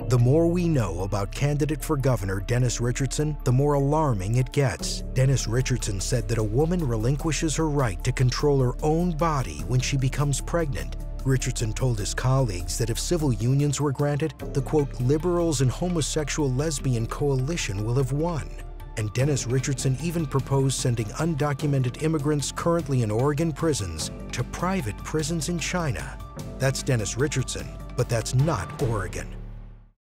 The more we know about candidate for governor Dennis Richardson, the more alarming it gets. Dennis Richardson said that a woman relinquishes her right to control her own body when she becomes pregnant. Richardson told his colleagues that if civil unions were granted, the quote, liberals and homosexual lesbian coalition will have won. And Dennis Richardson even proposed sending undocumented immigrants currently in Oregon prisons to private prisons in China. That's Dennis Richardson, but that's not Oregon.